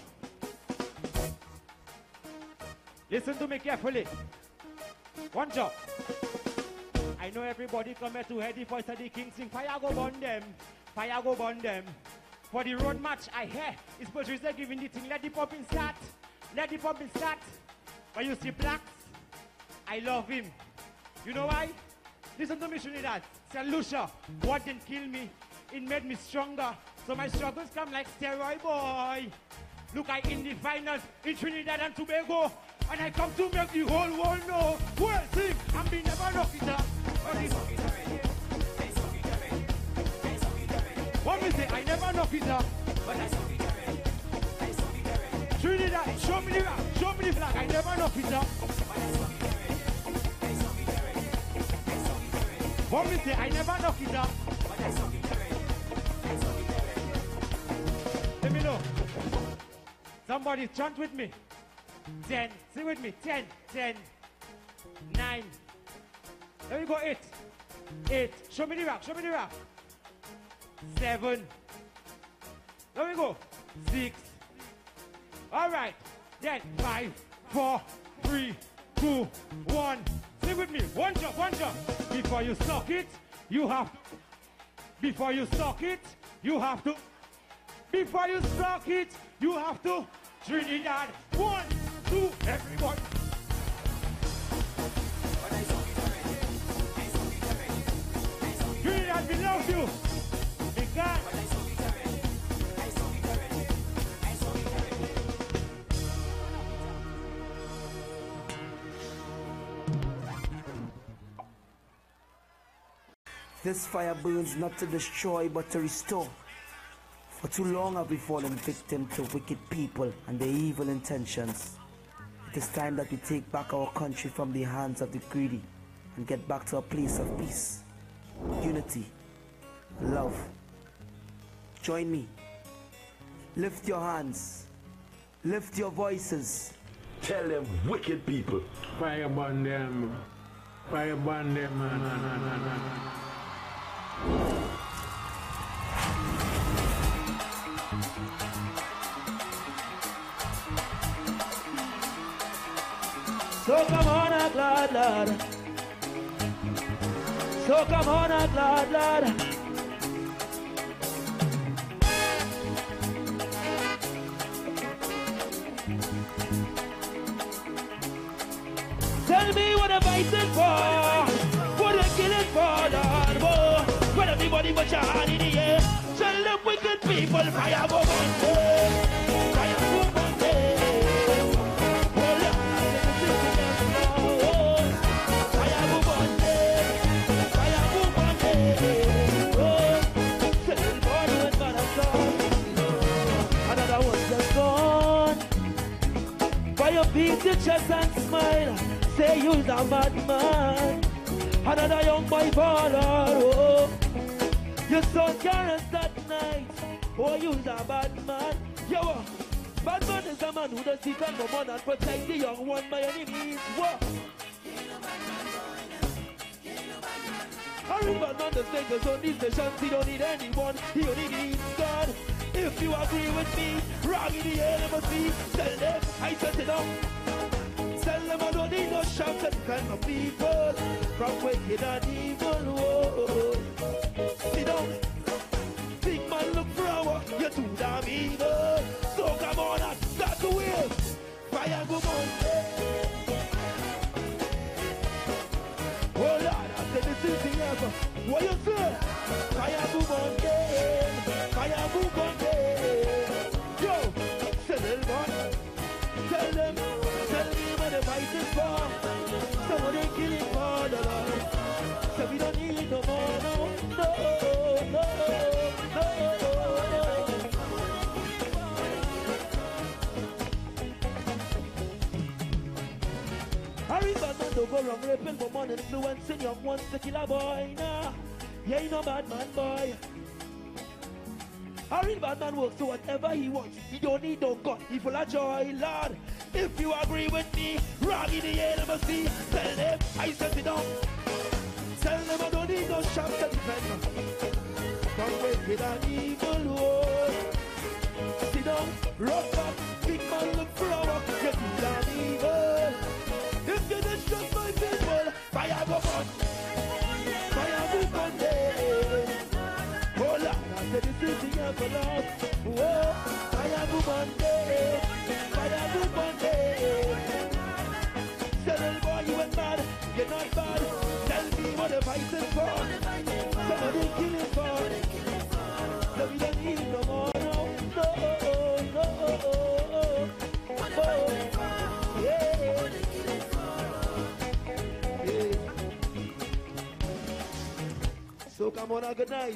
Listen to me carefully. One job. I know everybody come here to hear the voice of the king sing. Fire go burn them. Fire go burn them. For the road match, I hear it's Patricia giving the thing. Let the pumping start. Let the pumping start. When you see blacks, I love him. You know why? Listen to me, Trinidad. Saint Lucia, what didn't kill me? It made me stronger. So my struggles come like steroid boy. Look, I in the finals in Trinidad and Tobago. And I come to make the whole world know. Well, sing, and be never knock it up. But it's already. I suck it already. I suck it already. What me say? I never knock it up. But I suck it already. I suck it already. Trinidad, show me the rap, show me the flag. I never knock it up. But I suck it already. I suck it already. I suck it already. What me say? I never knock it up. But I suck it already. I suck it already. Let me know. Somebody chant with me. Ten. Sing with me. Ten. Ten. Nine. Let me go eight. Eight. Show me the rock. Show me the rock. Seven. Let me go. Six. All right. Then five, four, three, two, one. Sing with me. One jump. One jump. Before you suck it, you have. Before you suck it, you have to. Before you suck it, you have to. Trinidad. One, two, everyone. Trinidad, we love you. Big God. This fire burns not to destroy but to restore. For too long have we fallen victim to wicked people and their evil intentions. It is time that we take back our country from the hands of the greedy and get back to a place of peace, unity, love. Join me. Lift your hands. Lift your voices. Tell them wicked people. Fire burn them. Fire burn them. Man, man, man, man, man. Soca Monarch, Lord, Lord. Soca Monarch, Lord, Lord. Tell me what I'm fighting for, what I'm killing for, Lord. Whoa. When everybody put your hand in the air, tell them wicked people, fire go burn them, fire go burn them. beat your chest and smile. Say you're a bad man. Another young boy father, oh. Your son carrots that night. Oh, you're a bad man. Yo, bad man is a man who does defend the man and protect the young one by any means. What? Harry Batman does make us on these stations. He don't need anyone, he only needs God. If you agree with me, wrong in the air, let me see. Tell them I set it up. Tell them I don't need no shout to defend my people from wicked and evil. Whoa. Sit down. Big man look for our, you're too damn evil. So come on and start the wheel. Fire go on. Oh Lord, I said this is the ever. What you say? Fire go on. Fire go on. Yo, say little boy. Tell them, tell me what the fight is for. Somebody killing for the Lord. So we don't need no more, no, no, no, no. Harry Batman don't go wrong raping for money, influencing young ones to kill a boy. Nah, he ain't no bad man, boy. Harry Batman works so whatever he wants. He don't need no gun, he full of joy, Lord. If you agree with me, wrong in the air, let me see. Tell them I set it down. Tell them I don't need no shots to defend me from wicked and evil. Oh. Sit down, rock back, big man look for our get and evil. If you distrust my people, fire go on. Fire go on there. Oh Lord, I said this is the envelope. Whoa, fire go on there. Fire go on there. Tell little boy you ain't bad, you're not bad. Tell me what the fight is for. Somebody killing for. So we don't need no more, no, no, no, no. Yeah. Yeah. So come on, a good night.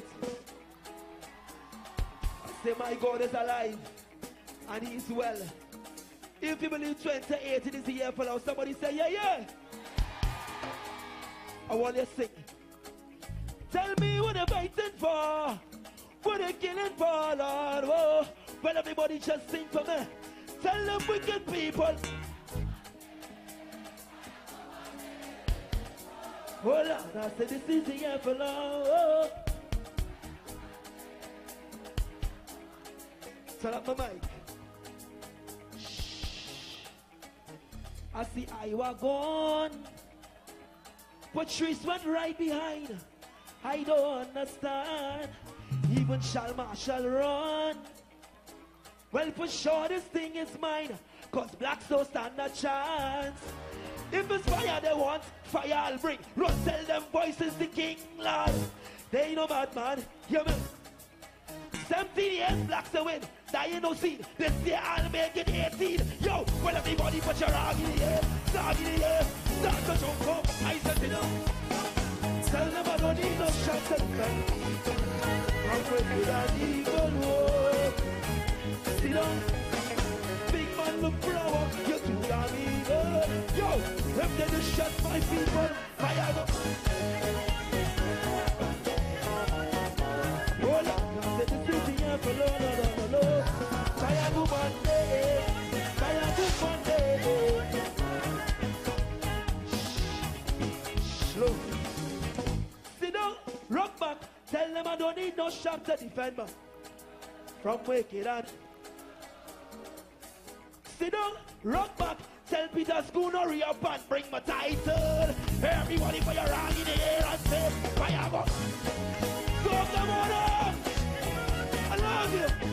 Say my God is alive and he's well. If you believe twenty eighteen is the year for now, somebody say yeah, yeah. I want you to sing. Tell me what they're fighting for, what they're killing for, Lord. Whoa. Well, everybody just sing for me. Tell them wicked people. Hold on, I said this is the year for now. Whoa. Turn up my mic. I see Iowa gone, Patrice went right behind. I don't understand. Even shall Marshall run. Well, for sure this thing is mine, cause blacks don't stand a chance. If it's fire they want, fire I'll bring. Run, tell them voices the king, lad. They ain't no bad man, hear me. seventeen years blacks to win. Dying no seed, this year I'll make it eighteen. Yo, well everybody put your arm in the air, dog in the air, start to jump up, I set it up. Tell them I don't need no shots and defend. I'm wicked and evil, whoa. Sit down, big man look proud, you're too damn evil. Yo, if they just shot my people, fire up. Hold up, I said this is the year for Lord, Lord, Lord, Lord. Fire go Monday, fire go Monday. Slow. Sit down, rock back. Tell them I don't need no shot to defend me from wicked and. Sit down, rock back. Tell Peter Schoon hurry up and bring my title. Everybody put your hand in the air and say fire go. Soca Monarch. I love you.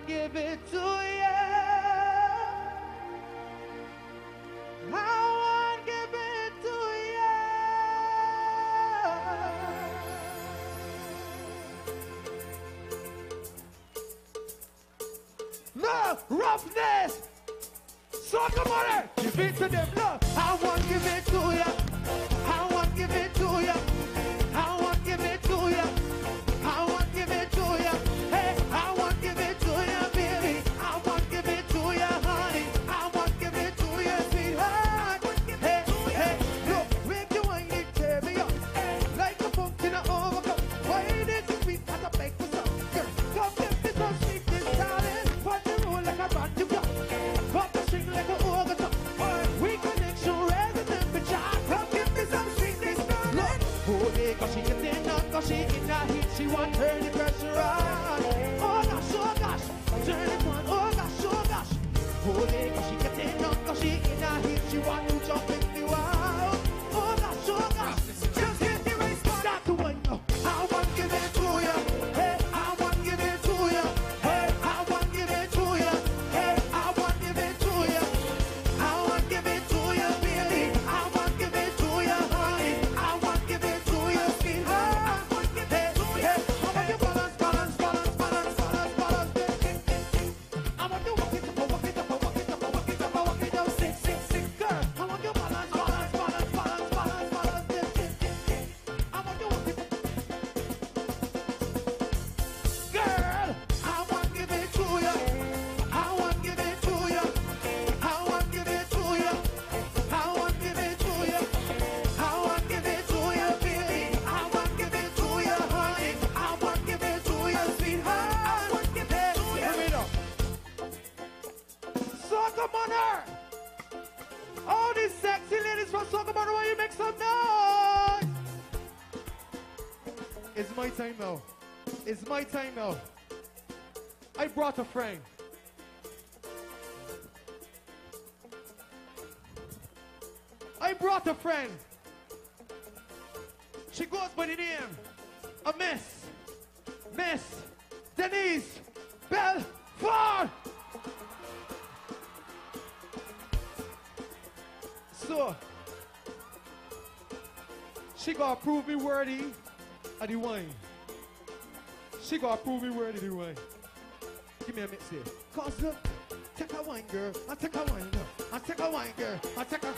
want to give it to you. I want to give it to you. Love, roughness. Soca Monarch, give it to them. Love, I want to give it to you. I want to give it to you. I want to give it to you. I want to give it to you. Hey, I want to give it to you, baby. I want to give it to you, honey. I want to give it to you, sweetheart. Hey, hey, look, make you wine it, tear me up. Like a pumpkin in an overcup. Why it is sweet as a bake for some. Girl, come give me some sweetness, darling. Punch the roll like a band you got. Pop the string like an organ. We connection, raise the temperature. Come give me some sweetness, darling. Oh, they cause she getting on, cause she in a heat. She want to turn the pressure on. Oh gosh, oh gosh, turn it on. Oh gosh, oh gosh. Oh, they cause she getting on, cause she in a heat. She want to jump in the wild. Oh gosh, oh gosh, just hit the race. Start to win now. I want to give it to you. Hey, I want to give it to you. Hey, I want to give it to you. Hey, I want to give it to you. I want to give it to you, baby. I want to give it to you, honey. I want to give it to you, sweetheart. I want to give it to you. Hey, I want you balance, balance, balance, balance, balance, balance. I want you walk it up, walk it up, walk it up, walk it up, walk it up, sing, sing, sing, girl. I want you balance, balance, balance, balance, balance, balance, sing, sing, sing, sing. I want you walk it up. Girl, I want to give it to you. I want to give it to you. I want to give it to you. I want to give it to you. I want to give it to you, baby. I want to give it to you, honey. I want to give it to you, sweetheart. I want to give it to you. Give it up. Soca Monarch. All these sexy ladies from Soca Monarch, why you make some noise? It's my time now. It's my time now. I brought a friend. I brought a friend. She goes by the name of Miss, Miss Denise Belfort. So, she gonna prove me worthy of the wine. She gonna prove me worthy of the wine. Give me a mix here. Cause look, take a wine, girl. I take a wine, girl. I take a wine, girl. I take a.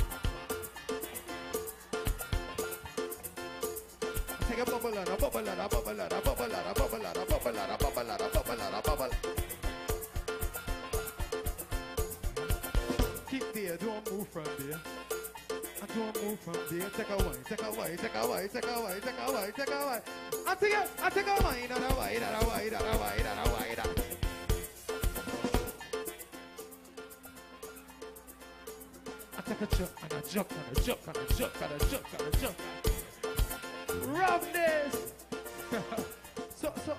Take a bubble and a bubble and a bubble and a bubble and a bubble and a bubble and a bubble and a bubble and a bubble. Keep there, don't move from there. I don't move from there. Take a wine, take a wine, take a wine, take a wine, take a wine, take a wine. I take a, I take a wine and a wine and a wine and a wine and a wine. I take a jump and a jump and a jump and a jump and a jump and a jump. Roughness. so, so.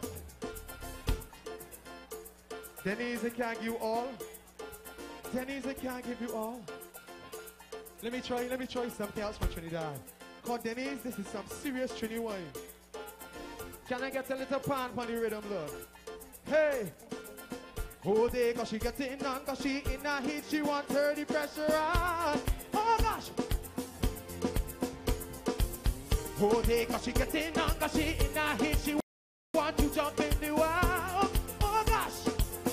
Denise, I can't give you all. Denise, I can't give you all. Let me try, let me try something else from Trinidad. Cause Denise, this is some serious Trini wine. Can I get a little pan on the rhythm, Lord? Hey! Oh, they, cause she getting on, cause she in a heat, she want her the pressure on. Oh gosh! Oh, they, cause she getting on, cause she in a heat, she want to jump in the wild. Oh gosh!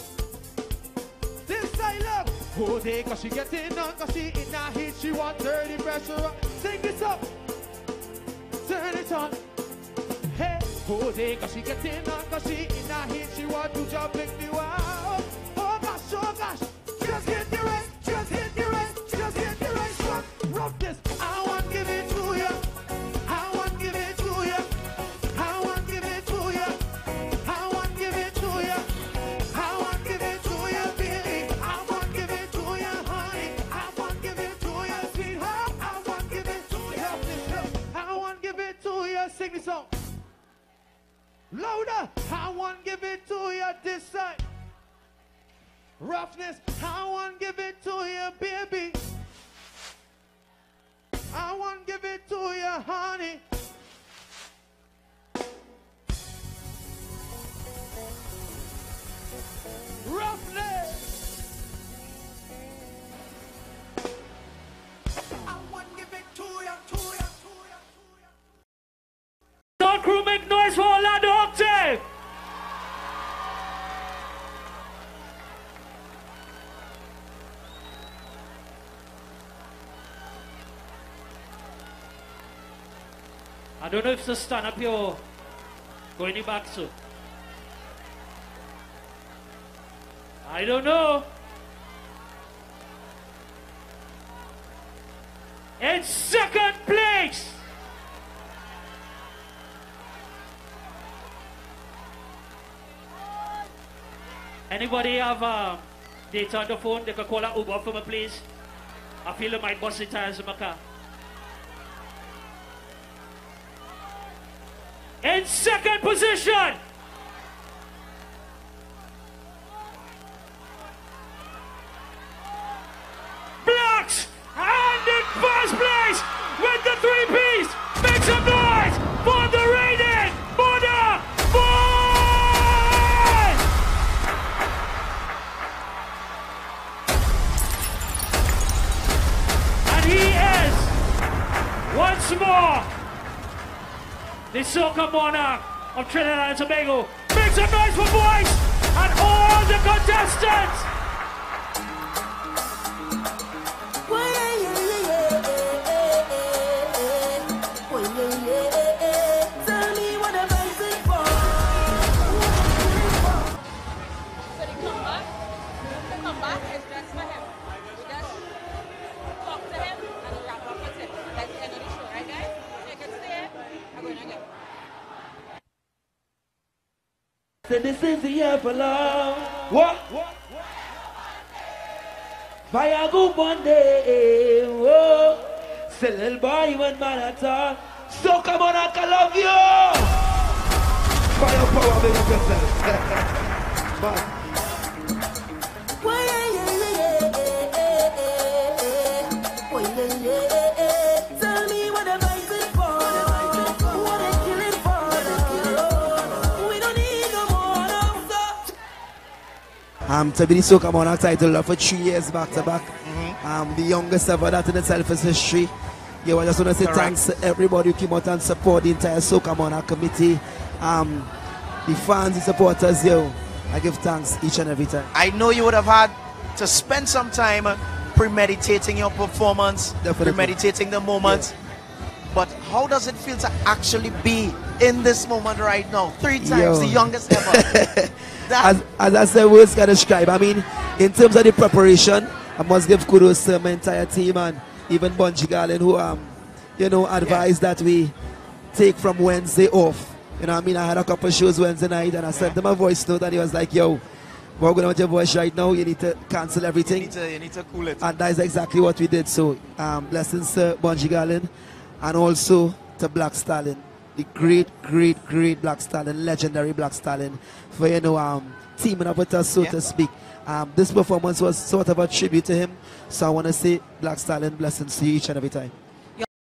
This I love. Oh, they, cause she getting on, cause she in a heat, she want her the pressure on. Sing this up. Turn it on. Hey, oh, they, cause she getting on, cause she in a heat, she want to jump in the wild. Oh gosh, oh gosh, just hit the rest, just hit the rest, just hit the rest. Rough, rough this. I want to give it to you. I want to give it to you. I want to give it to you. I want to give it to you. I want to give it to you, baby. I want to give it to you, honey. I want to give it to you, sweetheart. I want to give it to you. I want to give it to you. Sing the song. Louder. I want to give it to you this side. Roughness. I want to give it to you, baby. I want to give it to you, honey. Rough Make noise for Orlando Octave. I don't know if it's stand up here or go any back so. I don't know. In second place, anybody have um, data on the phone? They can call an Uber for me, please. I feel it might bust the tires in my car. In second position, Blacks, and in first place with the three piece. Make some noise for the reigning Monarch Boys! And he is once more the Soca Monarch of Trinidad and Tobago. Make some noise for boys and all the contestants! So this is the year for love. What? Fire go one day. Whoa. Say little boy, you and man at all. So come on, I can love you. Fire power, make up yourself. Man. Tell me what am I good for? What I kill it for? We don't need no more of that. Um, to be the Soca Monarch title for three years back to back. Mm-hmm. Um, the youngest ever, that in itself is history. Yeah, I just want to say Correct. Thanks to everybody who came out and support the entire Soca Monarch committee. Um, the fans, the supporters, yo, I give thanks each and every time. I know you would have had to spend some time premeditating your performance, Definitely. premeditating the moment. Yeah. But how does it feel to actually be in this moment right now? Three times Yo. the youngest ever. as, as I said, words can describe. I mean, in terms of the preparation, I must give kudos to my entire team and even Bungie Garland who, um, you know, advised yeah. that we take from Wednesday off. You know what I mean? I had a couple shows Wednesday night and I sent yeah. them a voice note and he was like, yo, we're going with your voice right now. You need to cancel everything. You need to, you need to cool it. And that is exactly what we did. So, um, blessings to Bungie Garland and also to Black Stallion, the great, great, great Black Stallion, legendary Black Stallion, for, you know, um, teaming up with us, so yeah. to speak. Um, this performance was sort of a tribute to him. So I want to say Black Stallion, blessings to you each and every time.